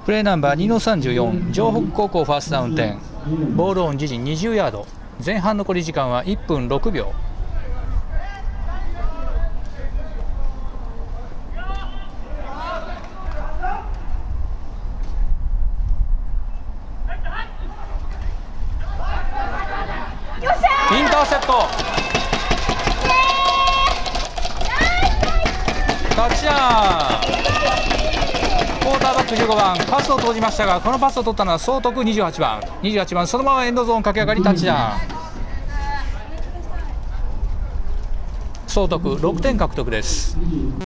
プレーナンバー2の34、城北高校ファーストダウン10、ボールオン自陣20ヤード、前半残り時間は1分6秒。インターセプト、タッチダウン。クォーターバック15番、パスを投じましたが、このパスを取ったのは総徳28番、そのままエンドゾーン駆け上がりタッチダウン。総徳6点獲得です。